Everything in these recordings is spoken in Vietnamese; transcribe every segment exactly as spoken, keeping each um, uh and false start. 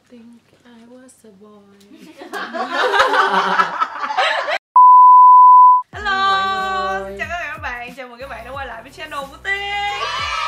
think I was a boy. Hello, xin chào tất cả các bạn, chào mừng các bạn đã quay lại với channel của Tiên.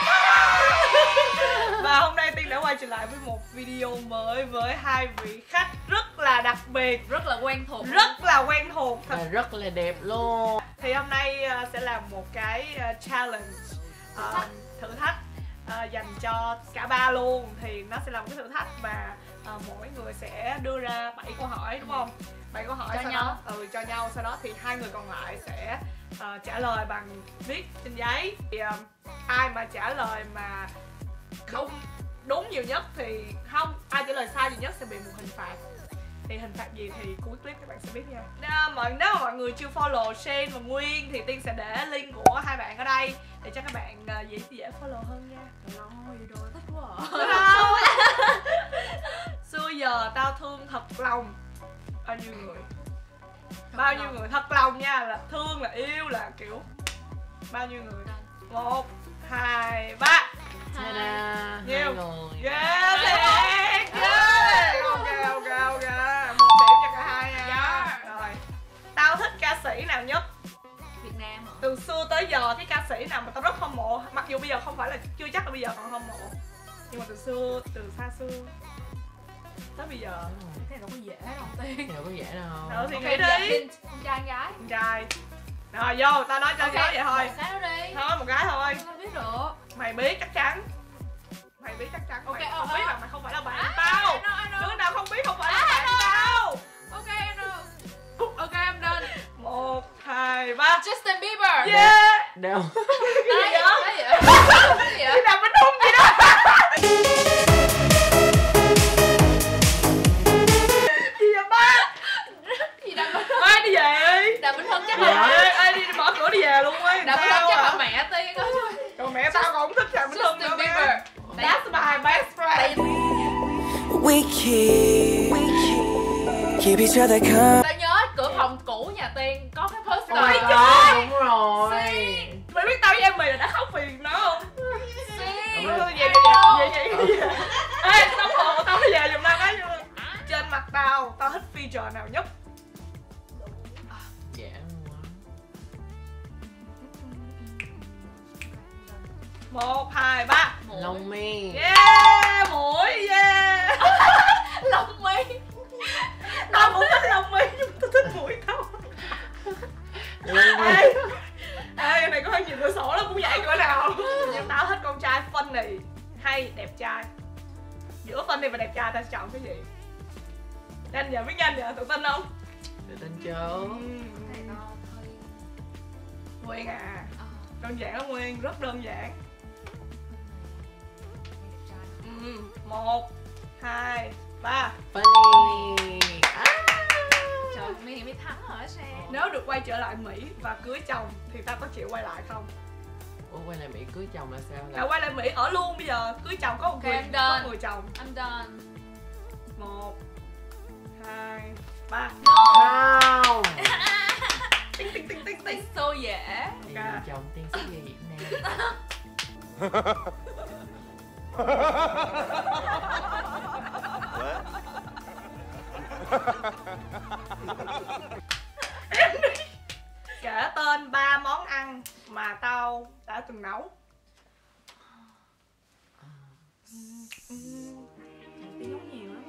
Và hôm nay Tiên đã quay trở lại với một video mới với hai vị khách rất là đặc biệt, Rất là quen thuộc, rất là quen thuộc và rất là đẹp luôn. Thì hôm nay uh, sẽ làm một cái uh, challenge, uh, thử thách uh, dành cho cả ba luôn. Thì nó sẽ là một cái thử thách mà uh, mỗi người sẽ đưa ra bảy câu hỏi, đúng không? bảy câu hỏi cho sau nhau. đó ừ, cho nhau. Sau đó thì hai người còn lại sẽ uh, trả lời bằng viết trên giấy. Thì uh, ai mà trả lời mà không đúng nhiều nhất thì không, ai trả lời sai nhiều nhất sẽ bị một hình phạt. Thì hình phạt gì thì cuối clip các bạn sẽ biết nha. Nếu mà, nếu mà mọi người chưa follow Shane và Nguyên thì Tiên sẽ để link của hai bạn ở đây để cho các bạn uh, dễ dễ follow hơn nha. Ôi, rồi thích quá à. Không. Xưa giờ tao thương thật lòng bao nhiêu người, bao nhiêu người thật lòng nha, là thương là yêu là kiểu bao nhiêu người. Một, hai, ba. Ta-da, Nhiều. hai người. Yeah, thiệt. Yeah. Ok, ok, ok. Một điểm cho cả hai nha. Rồi. Tao thích ca sĩ nào nhất? Việt Nam hả? Từ xưa tới giờ cái ca sĩ nào mà tao rất hâm mộ, mặc dù bây giờ không phải là, chưa chắc là bây giờ còn hâm mộ, nhưng mà từ xưa, từ xa xưa tới bây giờ. Cái này đâu có dễ đâu Tiên. Thì đâu có dễ đâu. Rồi thì Ok, nghĩ dạ, đi. Tiên, con trai con gái. Con trai. Rồi vô, tao nói cho Ok, okay, vậy thôi. một cái đó đi. Thôi một cái thôi. Tôi không biết được. Mày biết chắc chắn. Mày biết chắc chắn. Ok, Mày ờ, không ờ. biết là mày không phải là bạn À, tao. I know, I know. Đứa nào không biết không phải là À, bạn I know. tao. Ok, em được. Ok, em done. Một, hai, ba. Justin Bieber. Yeah. Đâu. Cái gì vậy? Cái gì vậy? Cái gì Cái vậy? nào bên hông vậy đó. Gì vậy ba? Cái gì đâu? Ê đi về đi. Đàm Vĩnh Hưng chắc Ê, là ê đi mở cửa đi về luôn ấy. Đàm Vĩnh Hưng chắc là mẹ Tiên á. Còn mẹ tao còn không thích Đàm Vĩnh Hưng nữa. Justin Bieber. That's my best friend. We keep, we keep, keep each other company. Tao nhớ cửa phòng cũ nhà Tiên có cái Oh my poster. God, đúng rồi. Mày biết tao với em mày là đã khóc vì nó không? Xí. Về về về về về. Ê, tao hộ tao về giùm tao cái. Trên mặt tao, tao thích feature nào nhất? Dễ luôn á. Một, hai, ba. Lông mi. Yeah, mũi, yeah. Lông mi. Tao cũng thích lông mi nhưng tao thích mũi tao. Lông mi. Ê, ê, cái này có hơi nhiều cửa sổ lắm, cũng vậy cỡ nào. Nhưng tao thích con trai funny hay đẹp trai. Giữa funny và đẹp trai tao sẽ chọn cái gì? Nhanh giờ, biết nhanh giờ, tự tin không? Tự tin chứ. Này nó hơi Nguyên à, ờ, đơn giản lắm Nguyên, rất đơn giản. Ừ. Một, hai, ba. Funny. À. trời, mi nghĩ mi thắng rồi á Sam. Nếu được quay trở lại Mỹ và cưới chồng thì tao có chịu quay lại không? Ủa quay lại Mỹ cưới chồng là sao? Là quay lại Mỹ ở luôn bây giờ, cưới chồng có một Ok, người, em có done. người chồng. I'm done. Một, hai, ba. Không. Tinh tinh tinh tinh tinh. It's so dễ. Thì chồng Tiên sẽ về Việt Nam. Kể tên ba món ăn mà tao đã từng nấu. Đi nấu nhiều lắm.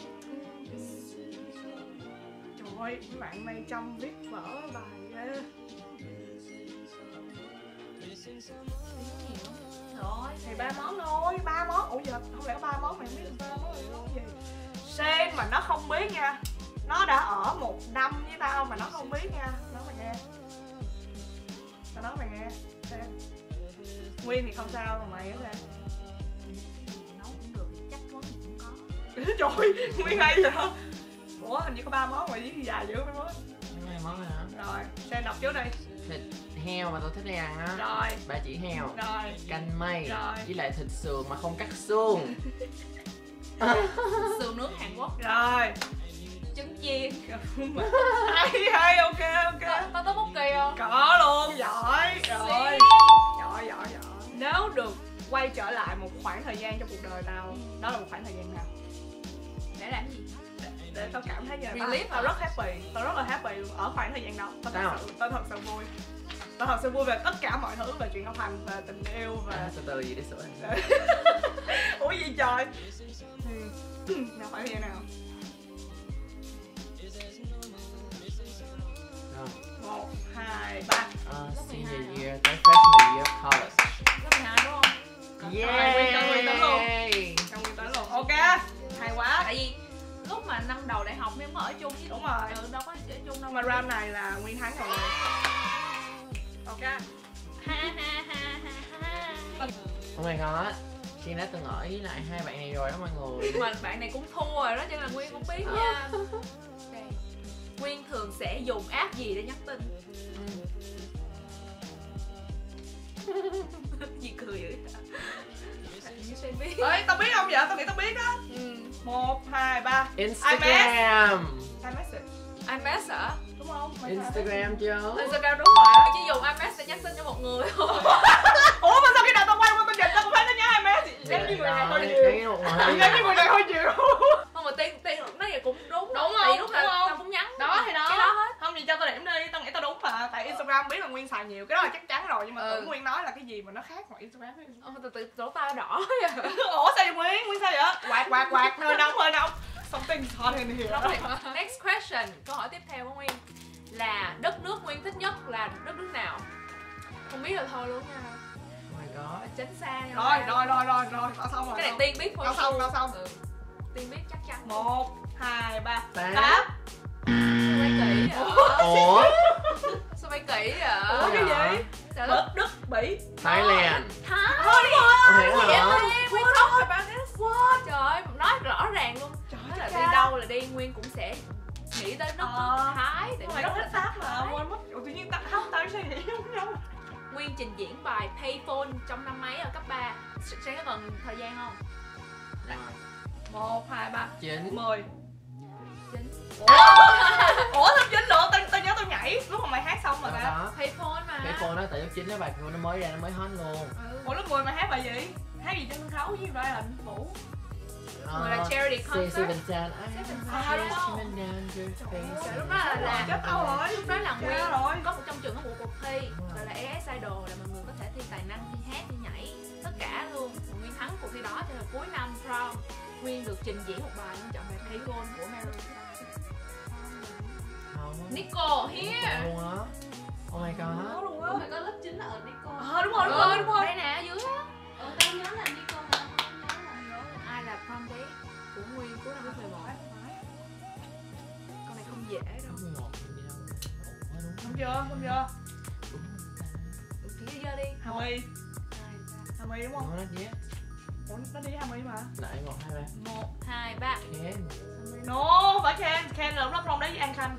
Trời ơi, mấy bạn này chăm viết vở bài ghê. Rồi. Thì ba món thôi, ba món. Ủa giờ không lẽ ba món mày không biết ba món là món gì? Sen mà nó không biết nha. Nó đã ở một năm với tao mà nó không biết nha. Nói mày nghe. Tao nói mày nghe. Sen. Nguyên thì không sao, còn mày á Sen. Nấu cũng được, chắc món gì cũng có. Trời, Nguyên hay vậy hả? Ủa hình như có ba món mà với dài dữ mấy món. Mấy món này hả? Rồi, Sen đọc trước đi. Thịt heo mà tôi thích ăn á. Rồi. Ba chỉ heo. Rồi. Canh mây. Rồi. Với lại thịt sườn mà không cắt xương. Sườn nướng Hàn Quốc. Rồi. Trứng chiên. Hay hay, ok ok. Tao có bút kỳ không? Có luôn, giỏi. Rồi. Xí. Giỏi giỏi giỏi. Nếu được quay trở lại một khoảng thời gian trong cuộc đời tao, đó là một khoảng thời gian nào? để làm gì? Để tao cảm thấy như là tao, Relief tao hả? rất happy, tao rất là happy luôn ở khoảng thời gian đó. Tao Sao? thật sự, tao thật sự vui. Tao thật sự vui về tất cả mọi thứ, về chuyện học hành, về tình yêu, À, về từ từ gì để sửa này. ủa gì trời. Ừ. Nào phải như nào? Rồi. Một, hai, ba. Uh, senior year tới freshman year of college. Lớp mười hai đúng không? Yay! Trong nguyên tính luôn. Ok, hay quá. Tại vì lúc mà năm đầu đại học em có ở chung với Đúng rồi. ừ, đâu có ở chung đâu Nhưng mà round này là Nguyên thắng rồi. Ok. ha ha ha ha ha. Oh my god, Kiên đã từng ở với lại hai bạn này rồi đó mọi người. Mà bạn này cũng thua rồi đó cho nên là Nguyên cũng biết nha. Okay. Nguyên thường sẽ dùng app gì để nhắn tin? Gì cười dữ như sẽ biết. Ê, tao biết không vậy? Tao nghĩ tao biết đó. Ừ. Một, hai, ba. Instagram. iMessage. iMessage hả? Đúng không? Mày sao? Instagram chứ. Instagram đúng rồi. Chỉ dùng iMessage để nhắn tin cho một người thôi. Ủa mà sao khi nào tao quay qua tao nhìn tao cũng thấy nó nhớ iMessage. Nhắn như người này thôi nhiều. Nhắn một người. Nhắn như người này thôi nhiều. Không mà tiên tiên nói vậy cũng đúng. Đúng Tại không? lúc Đúng nào không? tao cũng nhắn Đó thì đó. cái đó hết. Không gì cho tao điểm đi, tao nghĩ tao đúng mà. Tại Instagram biết là Nguyên xài nhiều, cái đó là chắc chắn rồi. Nhưng mà Ừ. tưởng Nguyên nói là cái gì mà nó khác ngoài Instagram với Instagram. Ồ, từ từ lỗ tai đỏ. Ủa sao vậy Nguyên? Nguyên sao vậy? Quạt quạt quạt, hơi nóng hơi nóng. Something hot in here. Đúng rồi. Next question, câu hỏi tiếp theo của Nguyên là đất nước Nguyên thích nhất là đất nước nào? Không biết là thôi luôn nha. Oh my god. Tránh xa nha. Rồi rồi rồi rồi rồi, tao xong rồi. Cái này Tiên biết thôi. Tao xong, tao xong. Ừ. Tiên biết chắc chắn. Một, hai, ba. Tám. Tám. Sao bay kỹ vậy? Ủa? Sao bay kỹ vậy? Ủa cái gì? Dạ Đức, Đức, Bỉ. Thailand. Thái. Thôi đúng rồi. Ủa thế hả? We talk about this. What? Trời ơi, nói rõ ràng luôn. Trời Nói là ơi, đi chắc đâu là đi Nguyên cũng sẽ nghĩ tới đất nước Ờ. Thái. Tại vì mày rất rất là thích Pháp mà, Thái. quên mất. Ủa tự nhiên tao không, tao suy nghĩ giống nhau. Nguyên trình diễn bài Payphone trong năm mấy ở cấp ba. Sẽ có cần thời gian không? Rồi. Một, hai, ba. Chín. Mười. Chín. Ủa? Ủa tao chín nữa, tao, tao nhớ tao nhảy lúc mà mày hát xong rồi ta. Đó. Payphone mà. Cái phone đó tại lớp chín đó bài phone nó mới ra nó mới hot luôn. Ừ. Ủa lớp mười mày hát bài gì? Hát gì trên sân khấu với Ryan Vũ? Người là charity Say concert. seven down. Seven À, đúng I'm không? down your face. Trời, lúc đó là là Chết tao rồi. lúc đó là Chết Nguyên rồi. có một trong trường có một cuộc thi gọi là a ét Idol, là mọi người có thể thi tài năng, thi hát, thi nhảy tất cả luôn. Và Nguyên thắng cuộc thi đó cho nên cuối năm prom Nguyên được trình diễn một bài Nguyên chọn bài Payphone của Mary. Không. Nico here. Luôn á. Oh my Có god. luôn á. Phải có lớp chín là ở Nico. Ờ đúng rồi, đúng rồi, đúng rồi. Đây nè ở dưới á. Ờ, tao nhớ là Nico mà không nhớ là Ai là prom date của Nguyên cuối năm lớp mười một? Con này không dễ đâu. mười một gì đâu. Ủa, đúng Không chưa, không chưa. Chỉ giờ đi. Hami. Hami đúng không? Nó nhé. Ủa nó đi Hami mà. Lại một hai ba. Một, hai, ba. Ken. No, phải Ken, Ken là lúc đó prom đấy với An Khanh.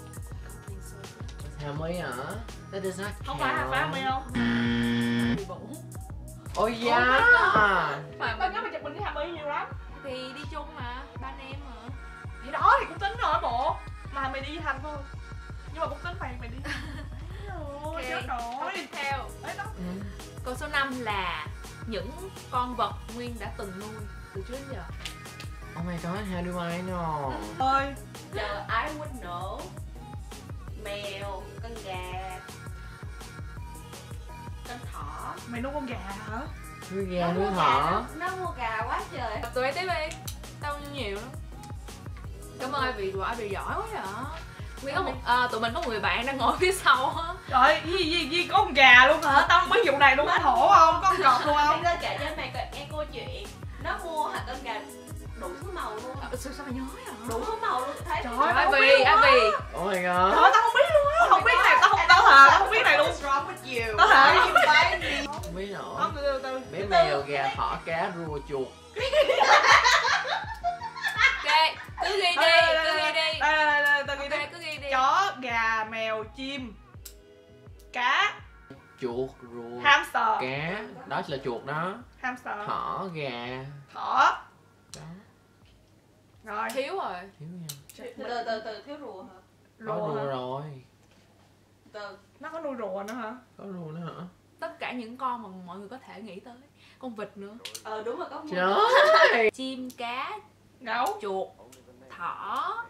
Hào Mỹ hả? That does not Không phải phải Hami không? Bị bụng. Oh yeah. Mà Tao nhớ mày chụp mình với Hami nhiều lắm. thì đi chung mà, ba anh em mà. Thì đó thì cũng tính rồi bộ. Mà mày đi với Thành thôi. Nhưng mà cũng tính mày mày đi. Ôi Ok. chết Câu rồi. tiếp theo. Đấy đó. Ừ. Câu số năm là những con vật Nguyên đã từng nuôi từ trước đến giờ. Oh my god, how do I know? Ơi, Chờ I would know. Mèo, con gà, con thỏ. mày nuôi con gà hả? Nuôi gà Nó nuôi mua gà, thỏ. nó, nó mua gà quá trời. Tụi em tiếp đi. Tao nhiều lắm. Cảm ơn ai vì tụi ai vì giỏi quá vậy. Nguyên có một à, tụi mình có một người bạn đang ngồi phía sau á. Trời, gì gì gì có con gà luôn hả? Tao không biết vụ này luôn có thổ không? Có con cọp luôn không? Tao kể cho mày nghe câu chuyện. Nó mua hả con gà đủ thứ màu luôn. À, sao sao mày nhớ vậy? Đủ thứ màu luôn, thấy Trời không? ơi, Ai tao không vì, biết ai luôn á. vì. Oh my Trời god. ơi, tao không biết luôn á. Không biết này, tao không tao thà, tao không biết này luôn. What's wrong with you? Tao thà. Không biết nữa. Không, từ từ từ. Bé mèo, gà, thỏ, cá, rùa, chuột. Ok, cứ ghi đi, Đây, đây, cứ đây, ghi đi. đây, đây, đây, đây, tao ghi đi. Ok, cứ ghi đi. Chó, gà, mèo, chim, cá, Chuột, rùa, hamster, cá. Đó là chuột đó. hamster, Thỏ, gà. thỏ. Đó. Rồi, Thiếu rồi. Thiếu nha. Từ từ từ thiếu rùa hả? Có rùa rùa hả? rồi. Từ Nó có nuôi rùa nữa hả? Có rùa nữa hả? Tất cả những con mà mọi người có thể nghĩ tới. Con vịt nữa. ờ đúng rồi có mua. Trời ơi. Chim, cá, Gấu, chuột, thỏ.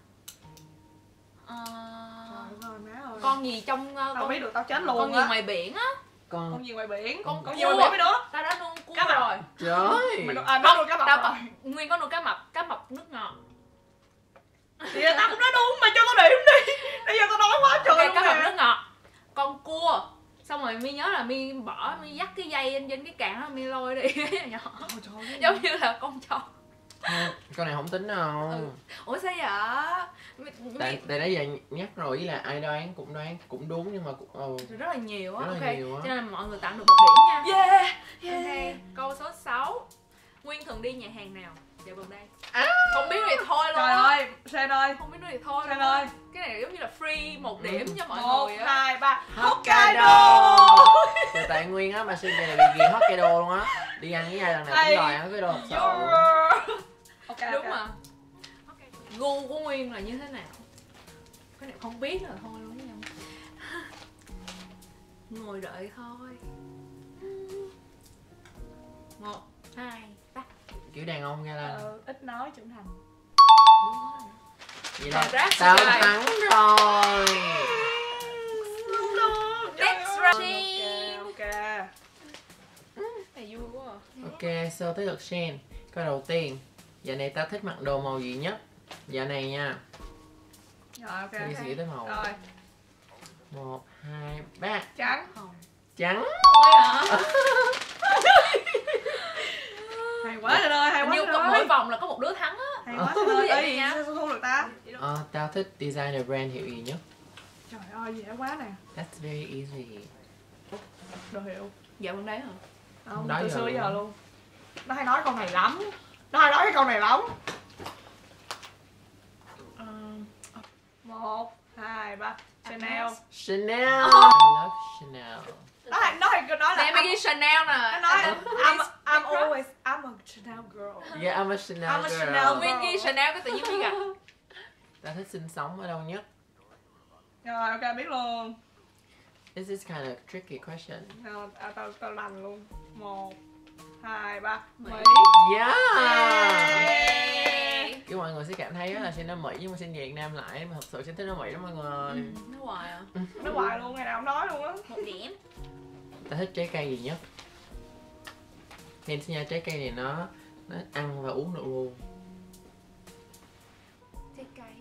Ờ, Trời ơi, má ơi. con gì trong uh, Tao con, biết được, tao chết luôn con gì á. ngoài biển á. Con Con gì ngoài biển? Con Con cua. gì ngoài biển mấy đứa? Tao đã nuôi cua Cá mập. rồi. trời. Mày nuôi- à, nó nuôi cá mập Tao rồi. có- Nguyên có nuôi cá mập, cá mập nước ngọt. Thì là tao cũng nói đúng, mày cho tao điểm đi. Bây giờ tao nói quá trời Okay, luôn cá mập nè. nước ngọt. Con cua. Xong rồi mi nhớ là mi bỏ mi dắt cái dây lên trên cái càng đó mi lôi đi nhỏ. Ôi trời ơi. Giống như là con chó. Không, con này không tính đâu. Ừ. Ủa sao vậy? Mi, Tại mi, tại nãy giờ nhắc rồi, với là ai đoán cũng đoán cũng đúng, nhưng mà cũng ừ. rất là nhiều á. Rất là Ok. nhiều á. Cho nên là mọi người tặng được một điểm nha. Yeah. Ok. Câu số sáu. Nguyên thường đi nhà hàng nào dạo gần đây? À. Không biết thì thôi luôn. Trời á. ơi, Sen ơi. Không biết nữa thì thôi Sen luôn á. ơi. Cái này giống như là free một điểm cho mọi Một, người á. hai, ba. Hokkaido. Từ tại Nguyên á mà xin về là bị ghiền Hokkaido luôn á. Đi ăn với ai lần nào cũng đòi ăn cái đồ thật sự. Ok, Đúng ok. mà. Gu của Nguyên là như thế nào? Cái này không biết là thôi luôn nha. Ngồi đợi thôi. Một, hai, ba. Kiểu đàn ông ra là Ờ, ít nói trưởng thành. vậy là Rap tao rồi. thắng rồi. Next Ok, round. ok. Này vui quá à. Ok, so tới lượt Shen. Câu đầu tiên, dạo này tao thích mặc đồ màu gì nhất? Dạo này nha. Rồi, ok. Suy nghĩ tới màu. Rồi, Một, hai, ba. trắng. Hồng. Trắng. Ôi hả? Hay quá rồi ơi, hay Hình quá như rồi có ơi. mỗi vòng là có một đứa thắng á. Hay quá rồi ơi. Vậy Ê, đi nha. sao không được ta? Ờ, tao thích designer brand hiệu gì nhất? Trời ơi, dễ quá nè. That's very easy. Đồ hiệu. Dạo gần đấy hả? Không, Đó từ giờ xưa luôn. giờ luôn. Nó hay nói câu này lắm. Nó hay nói cái câu này lắm. Ờ, một, hai, ba. Chanel. Chanel. I love Chanel. Nó hay nó hay nói là Nè mày ghi Chanel nè. nó nói Em- I'm, I'm always I'm a Chanel girl. Yeah, I'm a Chanel I'm a girl. Chanel Nguyên ghi Chanel cái tự nhiên mới gặp. Tao thích sinh sống ở đâu nhất? Rồi, ok, biết luôn. This is kind of tricky question. Rồi, à, tao tao lành luôn. Một, hai, ba. Mỹ. Yeah. Yay. Kiểu mọi người sẽ cảm thấy là Shen ở Mỹ nhưng mà Shen về Việt Nam lại, mà thật sự Shen thích ở Mỹ lắm mọi người. Ừ, nó hoài à. Nó hoài luôn, ngày nào cũng nói luôn á. Một điểm. Tao thích trái cây gì nhất? Hint nha, trái cây này nó nó ăn và uống được luôn. Trái cây.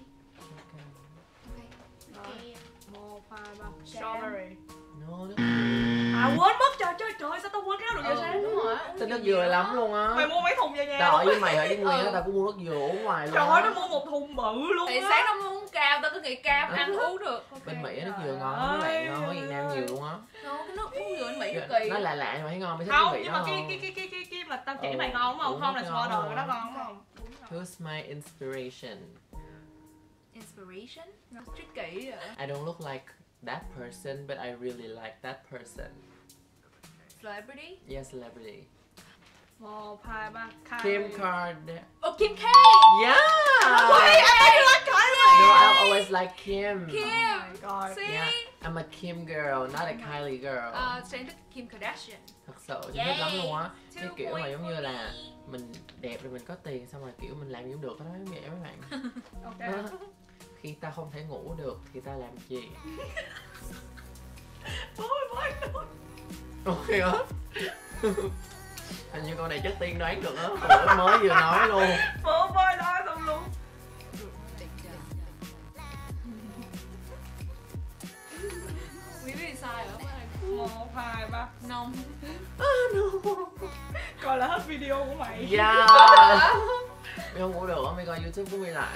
Rồi, một, hai, ba. Strawberry. No, nó... À, quên mất, trời trời trời, sao tao quên cái đó được vậy Ừ, Sen? đúng rồi. Thích nước dừa lắm luôn á. Mày mua mấy thùng về nhà? Tao ở với mày ở với Nguyên á, Ừ. tao cũng mua nước dừa uống ngoài luôn Trời á. ơi, nó mua một thùng bự luôn Tại á. sáng nó muốn uống cam, tao cứ nghĩ cam Ừ. ăn uống được. Bên Mỹ nước Trời dừa ngon lắm, ơi. bạn ngon ở Việt Nam nhiều luôn á. Nó cái nước uống dừa bên Mỹ cực kỳ. Nó lạ lạ nhưng mà thấy ngon, mới thích Không, cái vị nhưng đó mà cái không? cái cái cái cái cái mà tao chỉ Ừ, mày ngon đúng không? uống Không là nó soda ngon rồi, nó rồi. ngon đúng không? Who's my inspiration? Inspiration. Nó tricky rồi. I don't look like that person, but I really like that person. Celebrity. Yeah, celebrity. Một, hai, ba. Kim Kardashian. Oh, Kim K. Yeah. Ui, ai ai nói trời No, ơi. I always like Kim. Kim. Rồi. See? Yeah, I'm a Kim girl, not a Kylie girl. Ờ, Trang thích Kim Kardashian. Thật sự, chị thích lắm luôn á. Cái Two kiểu mà point giống for như là me. mình đẹp rồi mình có tiền, xong rồi kiểu mình làm gì cũng được, đó giống vậy mấy bạn. Ok. Khi ta không thể ngủ được thì ta làm gì? Ôi, ôi, ôi. Ôi á. Hình như con này chắc Tiên đoán được á, bữa mới vừa nói luôn. Bố bơi nói xong luôn. Quý vị sai hả? Một, hai, ba. Nông. Coi là hết video của mày. Yeah. Mày không ngủ được á, mày coi YouTube của mày lại.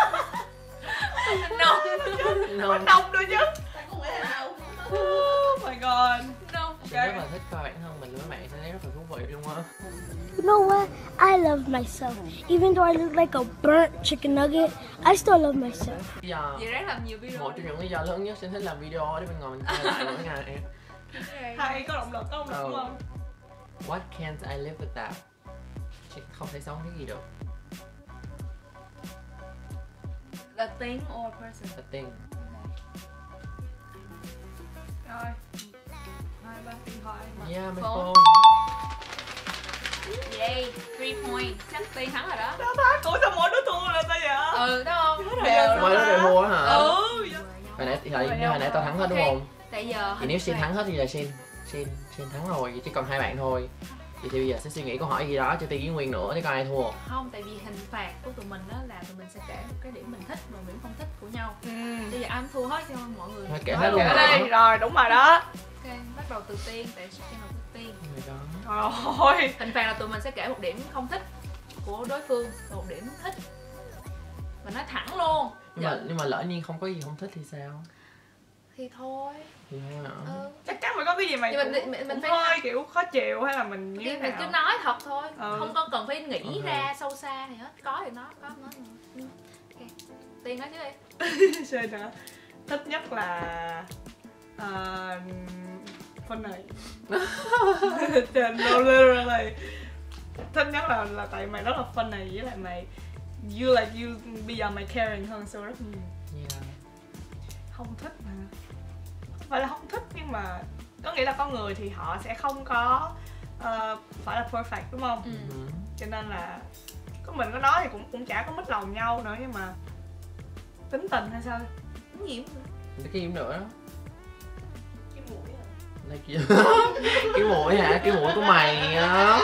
Nông. No. Đông nữa chứ. Không phải là đâu. Oh my god. Nông. Chị rất là thích coi bản thân mình với mấy bạn, sẽ thấy rất là thú vị luôn á. You know what? I love myself. Even though I look like a burnt chicken nugget, I still love myself. Bây giờ Vậy ráng làm nhiều video. một trong những lý do lớn nhất sẽ thích làm video để mình ngồi mình coi lại mỗi ngày. Hay có động lực, có động lực đúng Ừ. không? What can't I live without? Chị không thể sống cái gì được. A thing or person. A thing. Rồi. Hai, ba, điện thoại. Yeah, my Phone. phone. Yay, three point. Chắc Tiên thắng rồi đó. Sao thắng? Ủa sao mỗi đứa thua là sao vậy? Ừ, đúng không? Đều Quay lúc về thua á hả? Ừ. Hồi nãy thì hồi, hồi nãy tao thắng hết đúng không? Tại giờ Thì nếu Xin thắng hết thì giờ Xin Xin Xin thắng rồi, vậy chỉ còn hai bạn thôi. Vậy thì bây giờ sẽ suy nghĩ câu hỏi gì đó cho Tiên với Nguyên nữa để coi ai thua. không, tại vì hình phạt của tụi mình đó là tụi mình sẽ kể một cái điểm mình thích và điểm không thích của nhau. Ừ. Bây giờ ai thua hết cho mọi người. Thôi kể Nói hết luôn kể hả? đi. Rồi đúng rồi đó. Ok, bắt đầu từ Tiên, tại Tiên đầu tiên. Rồi đó. Trời ơi. Hình phạt là tụi mình sẽ kể một điểm không thích của đối phương và một điểm thích. Và nói thẳng luôn. Nhưng mà nhưng mà lỡ nhiên không có gì không thích thì sao? Thì thôi. Thì thôi hả? Ừ. Chắc chắn phải có cái gì mà Nhưng cũng, mình- mình- mình cũng phải- hơi kiểu khó chịu hay là mình như Thì thế mình cứ nào. nói thật thôi. Ừ. Không có cần phải nghĩ Ok. ra sâu xa thì hết. Có thì nói, có nói. Ừ. Ok. Tiên nói trước đi. Xin hả? Thích nhất là uh, phân này. Trên literally. Thích nhất là là tại mày rất là phân này, với lại mày you like you bây giờ mày caring hơn xưa rất nhiều. Yeah. Không thích mà không phải là không thích, nhưng mà có nghĩa là con người thì họ sẽ không có uh, phải là perfect đúng không? Ừ. Ừ. Cho nên là có mình có nói thì cũng cũng chả có mất lòng nhau nữa, nhưng mà tính tình hay sao? Cái gì cũng Cái gì nữa đó. Cái mũi à. Lấy kia. Cái mũi hả? Cái mũi của mày á.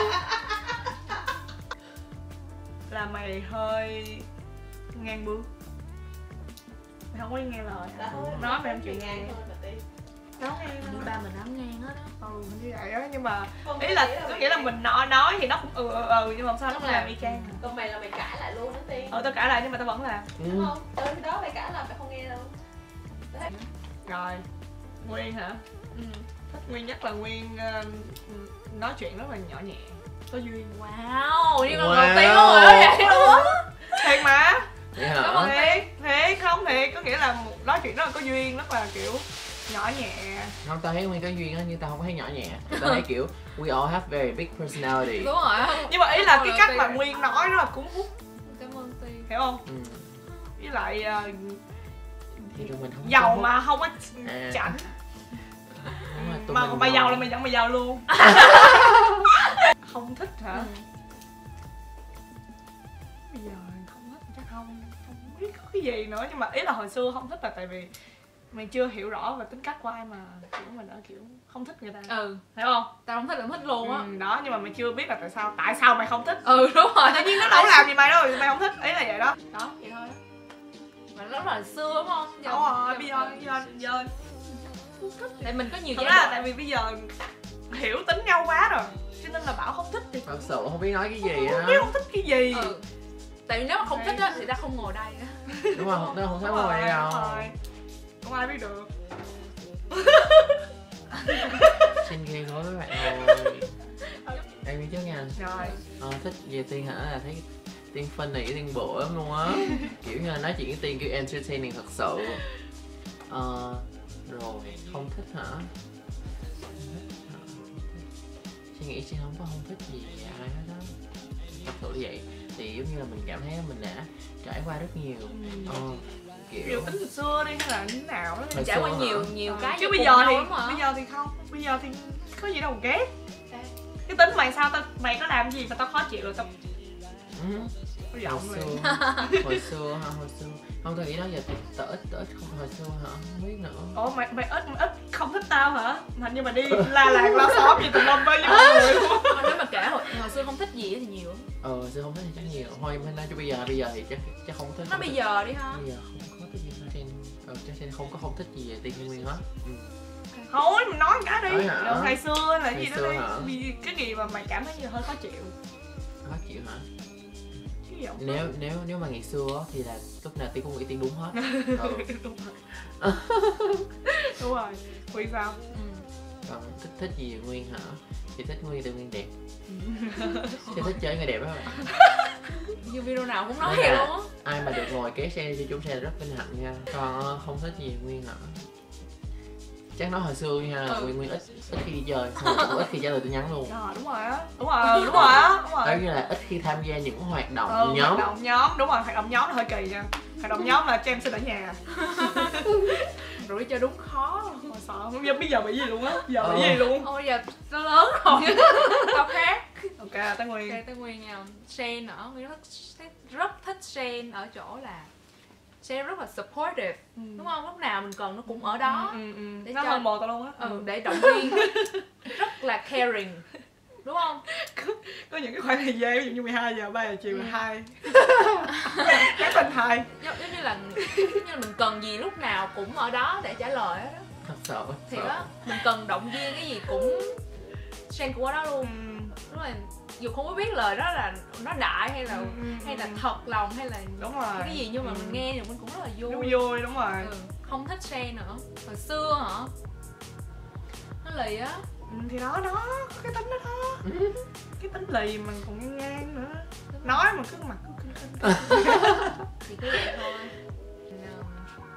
Là mày hơi ngang bướng, mày không có nghe lời hả? Nói mày không chịu nghe. Nói nghe như ba mình ám ngang hết á. ừ như vậy á, nhưng mà ý là có nghĩa là mình nói nói thì nó cũng ừ ừ, ừ nhưng mà sao nó không làm y chang. Còn mày là mày cãi lại luôn đó Tiên. Ừ tao cãi lại nhưng mà tao vẫn làm. Ừ. Đúng không? Tới khi đó mày cãi là mày không nghe đâu. Rồi Nguyên hả? Ừ. Thích Nguyên nhất là Nguyên uh, nói chuyện rất là nhỏ nhẹ, có duyên. Wow, như lần Wow. đầu tiên luôn rồi đó vậy luôn á. Thiệt mà. Vậy Cảm ơn. hả? Thiệt, thiệt không thiệt, có nghĩa là một- nói chuyện rất là có duyên, rất là kiểu nhỏ nhẹ. Không, tao thấy Nguyên có duyên á, nhưng tao không có thấy nhỏ nhẹ. Tao thấy kiểu we all have very big personality. Đúng rồi á. Nhưng mà ý là cái Lần cách đầu mà tiên. Nguyên nói rất là cuốn hút, Cảm ơn Tiên. hiểu không? Ừ. Với lại uh, Thì tụi mình không giàu có- mà không có À. chảnh. Đúng rồi, tụi Mà mình mày giàu là mày dẫn mày giàu luôn. Không thích hả? Ừ. Bây giờ không thích chắc không không biết có cái gì nữa, nhưng mà ý là hồi xưa không thích là tại vì mày chưa hiểu rõ về tính cách của ai mà kiểu mình đã kiểu không thích người ta, Ừ, hiểu không? tao không thích là không thích luôn á. Ừ, đó nhưng mà mày chưa biết là tại sao tại sao mày không thích. Ừ đúng rồi. Tự nhiên nó đâu có làm gì mày đâu mày không thích, ý là vậy đó. Đó, vậy thôi đó. Mà rất là xưa đúng không? Giờ- Đúng rồi, giờ- bây giờ bây giờ giờ Tại mình có nhiều thật giai ra là đoạn. tại vì bây giờ hiểu tính nhau quá rồi, cho nên là bảo không thích thì Thật sự không biết nói cái gì không á. biết không thích cái gì. Ừ. Tại vì nếu mà không thích á thì ta không ngồi đây á. Đúng rồi, nó không thấy Đúng ngồi rồi, đây đâu. đúng rồi. Không ai biết được. Xin ghi lỗi với bạn rồi. Em đi trước nha. Rồi Ờ, thích về Tiên hả? Là thấy Tiên phân này Tiên bựa lắm luôn á. Kiểu như là nói chuyện với Tiên kiểu entertaining thật sự. Ờ, rồi không thích hả? Suy nghĩ Tiên không có không thích gì về ai hết đó. Thật sự như vậy. Thì giống như là mình cảm thấy mình đã trải qua rất nhiều. Ờ, kiểu kiểu tính từ xưa đi hay là như thế nào đó. Hồi Trải qua xưa nhiều hả? nhiều Ờ, cái chứ vô bây cùng giờ nhau thì lắm mà. bây giờ thì không, bây giờ thì có gì đâu ghét. Cái tính mày sao tao mày có làm gì mà tao khó chịu rồi tao Ừ. tao Hồi giọng xưa, rồi. hồi xưa hả? Hồi xưa không, tôi nghĩ đó giờ tao ít tao ít không hồi xưa hả? Không biết nữa. Ủa mày mày ít ít không thích tao hả? Hình như mày đi la làng la xóm gì tùm lum với với mọi người luôn. Mà nếu mà kể hồi, hồi xưa không thích gì á thì nhiều lắm. Ờ, xưa không thích thì chắc nhiều. Thôi em nói cho bây giờ, bây giờ thì chắc chắc không thích. Nói bây giờ đi ha. Bây giờ không có thích gì hết trên. Ờ, chắc trên không có không thích gì về Tiên Nguyên hết. Ừ. Thôi mình nói cái đi. Nói hả? Rồi hồi xưa là Hồi gì đó xưa đi. hả? Vì cái gì mà mày cảm thấy như hơi khó chịu. Khó chịu hả? Cái giọng. Nếu nếu nếu mà ngày xưa á, thì là lúc nào Tiên cũng nghĩ Tiên đúng hết. Ừ. Đúng rồi. Đúng rồi. Vì sao? Ừ. Còn thích thích gì về Nguyên hả? Thì thích Nguyên từ Nguyên đẹp. Thì thích chơi người đẹp đó bạn. Như video nào cũng nói Nên vậy là luôn á. ai mà được ngồi kế xe cho chúng xe là rất vinh hạnh nha. Còn ờ, không thích gì về Nguyên hả? Chắc nói hồi xưa nha, Ừ. Nguyên Nguyên ít ít khi đi chơi, xong rồi cũng ít khi trả lời tin nhắn luôn. Rồi đúng rồi á. Đúng rồi, đúng rồi á. Đúng rồi. Đó như là ít khi tham gia những hoạt động Ừ, nhóm. hoạt động nhóm, đúng rồi, hoạt động nhóm là hơi kỳ nha. Hoạt động nhóm là cho em xin ở nhà. Rồi đi chơi đúng khó. Mà sợ không biết bây giờ bị gì luôn á. Giờ Ờ. bị gì luôn. Ôi giờ nó lớn rồi. Tao khác. Ok, tới Nguyên. Ok, tới Nguyên nha. Shane nữa, Nguyên rất, rất thích Shane ở chỗ là Shane rất là supportive, Ừ. đúng không? Lúc nào mình cần nó cũng ở đó. Ừ, ừ, ừ. Để Nó cho- hơn bồ tao luôn á. Ừ, để động viên. Rất là caring, đúng không? Có những cái khoảng thời gian ví dụ như mười hai giờ, ba giờ chiều Ừ. là hai. Cái tên hai. Giống, giống như là giống như là mình cần gì lúc nào cũng ở đó để trả lời hết đó. Thật sự, thật Thì sự. đó, mình cần động viên cái gì cũng Shane cũng ở đó luôn. Ừ. Đúng rồi, dù không có biết lời đó là nó đại hay là Ừ, ừ, hay là ừ. thật lòng hay là Đúng rồi. cái gì, nhưng mà Ừ. mình nghe thì mình cũng rất là vui. Đúng vui, đúng rồi. Ừ, không thích Shane nữa. Hồi xưa hả? Nó lì á. Ừ, thì đó, đó, có cái tính đó đó. Cái tính lì mình còn ngang ngang nữa. Nói mà cứ mặt cứ kinh kinh. Thì cứ vậy thôi. Um,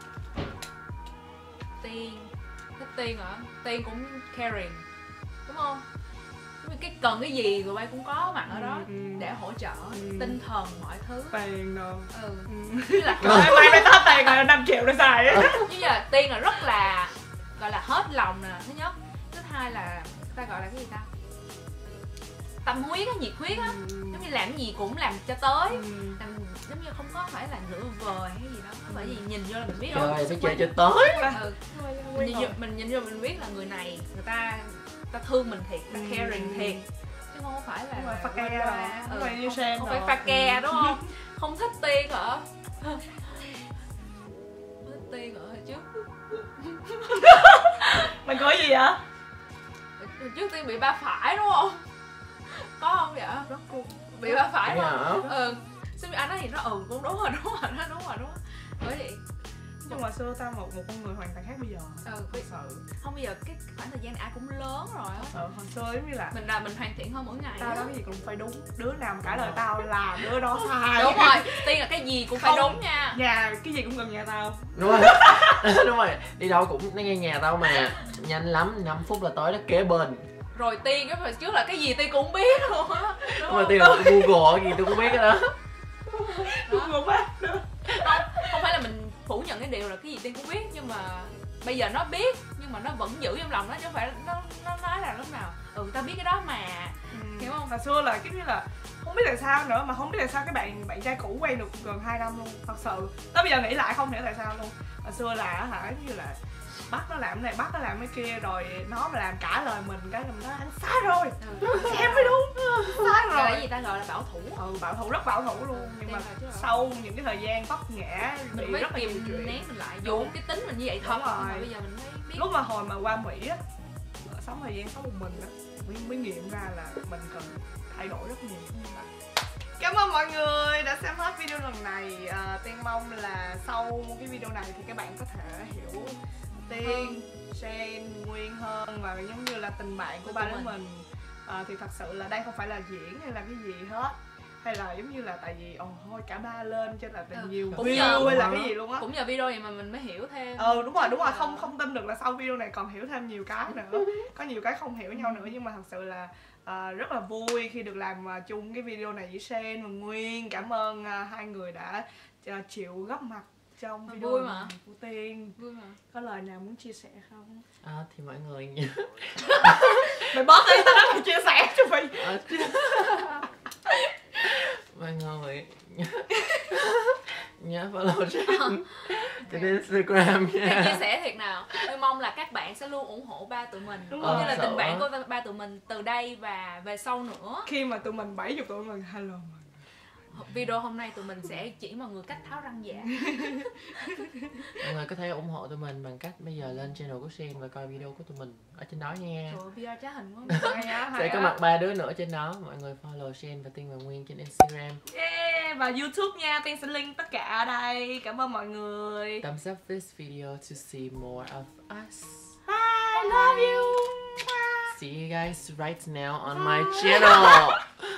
Tiên thích Tiên hả? Tiên cũng caring, đúng không? Giống như cái cần cái gì tụi bay cũng có mặt ở đó Ừ, ừ. để hỗ trợ, Ừ. tinh thần mọi thứ. Tiền đồ. Ừ. Ừ. Như là Mai mai mới hết tiền rồi, năm triệu để xài á. như là Tiên là rất là gọi là hết lòng nè, thứ nhất. Thứ hai là ta gọi là cái gì ta? Tâm huyết á, nhiệt huyết á. Giống như làm cái gì cũng làm cho tới. Ừ. Làm giống như không có phải là nửa vời hay gì đó. Bởi vì nhìn vô là mình biết Chơi rồi. phải chơi cho tới. Ừ. Mình nhìn, vô, mình nhìn vô mình biết là người này người ta ta thương mình thiệt, ta Ừ. caring thiệt, chứ không phải là Đúng rồi, pha ke qua rồi. loa. Đúng Ừ, rồi, như không, Shane không rồi. phải pha ke, đúng không? Không thích Tiên hả? Không thích Tiên hả? Hồi trước Mày cười gì vậy? hồi trước Tiên bị ba phải đúng không? Có không vậy? Rất luôn. Bị ba phải Đúng đúng không? hả? Ừ. Xong anh nói thì nó ừ cũng đúng rồi, đúng rồi, nó đúng rồi, đúng rồi. Bởi vậy Nhưng mà xưa tao một một con người hoàn toàn khác bây giờ. ừ, Thật biết- sự. không bây giờ cái khoảng thời gian này ai cũng lớn rồi á. Thật sự hồi xưa giống như là Mình là mình hoàn thiện hơn mỗi ngày tao á. nói cái gì cũng phải đúng. Đứa nào mà cãi lời tao là đứa đó sai. Đúng rồi, Tiên là cái gì cũng phải Không. đúng nha. Nhà cái gì cũng gần nhà tao. Đúng rồi. Đúng rồi, đi đâu cũng nó nghe nhà tao mà. Nhanh lắm, năm phút là tới đó kế bên. Rồi Tiên cái hồi trước là cái gì Tiên cũng biết luôn á. Đúng Đúng rồi, không? tiên là Google cái gì tôi cũng biết cái đó. Cũng ngủ bác nữa. Không, không phải là mình phủ nhận cái điều là cái gì Tiên cũng biết, nhưng mà bây giờ nó biết nhưng mà nó vẫn giữ trong lòng nó, chứ không phải nó nó nói là lúc nào ừ tao biết cái đó mà. Hiểu không? Hồi xưa là cái như là không biết tại sao nữa, mà không biết tại sao cái bạn bạn trai cũ quen được gần hai năm luôn. Thật sự tới bây giờ nghĩ lại không hiểu tại sao luôn. Hồi xưa là hả như là bắt nó làm cái này, bắt nó làm cái kia, rồi nó mà làm cả lời mình cái mình nói anh sai rồi, Ừ. em mới đúng, sai Gọi là cái rồi. gì ta gọi là bảo thủ. Ừ, bảo thủ, rất bảo thủ luôn. Nhưng Tiên mà là chứ là- sau những cái thời gian vấp ngã mình bị mới rất là nhiều kìm chuyện. nén mình lại, dù Đúng. cái tính mình như vậy Đúng thật, rồi. nhưng mà bây giờ mình mới biết. Lúc mà hồi mà qua Mỹ á, sống thời gian sống một mình á, mới, mới nghiệm ra là mình cần thay đổi rất nhiều. Cảm ơn mọi người đã xem hết video lần này. à, Tiên mong là sau cái video này thì các bạn có thể hiểu Tiên, Shane, Nguyên hơn và giống như là tình bạn của ba đứa mình. mình. à, Thì thật sự là đây không phải là diễn hay là cái gì hết, hay là giống như là tại vì ồ thôi cả ba lên cho là tình Ừ, nhiều cũng view nhờ- hay là cái gì luôn á. Cũng nhờ video này mà mình mới hiểu thêm. Ừ đúng rồi, đúng rồi, không không tin được là sau video này còn hiểu thêm nhiều cái nữa. Có nhiều cái không hiểu nhau nữa, nhưng mà thật sự là à, rất là vui khi được làm à, chung cái video này với Shane và Nguyên. Cảm ơn à, hai người đã à, chịu góp mặt trong Mà video vui này mà. của Tiên. Vui mà. Có lời nào muốn chia sẻ không? À, thì mọi người nhớ. Mày bớt đi, tao nói mày chia sẻ cho mày. À, chứ- mọi người nhớ, nhớ follow trên trên Instagram Tiên nha. chia sẻ thiệt nào, tôi mong là các bạn sẽ luôn ủng hộ ba tụi mình, Đúng cũng rồi. như là Sợ tình bạn quá. của ba tụi mình từ đây và về sau nữa. Khi mà tụi mình bảy mươi tuổi mình hello mọi người. Video hôm nay tụi mình sẽ chỉ mọi người cách tháo răng giả. Mọi người có thể ủng hộ tụi mình bằng cách bây giờ lên channel của Shane và coi video của tụi mình ở trên đó nha. Trời ơi, video trá hình quá. Hay á, hay Sẽ có á. mặt ba đứa nữa trên đó. Mọi người follow Shane và Tiên và Nguyên trên Instagram. Yeah, và YouTube nha, Tiên sẽ link tất cả ở đây. Cảm ơn mọi người. Thumbs up this video to see more of us. Bye, love you. See you guys right now on my channel.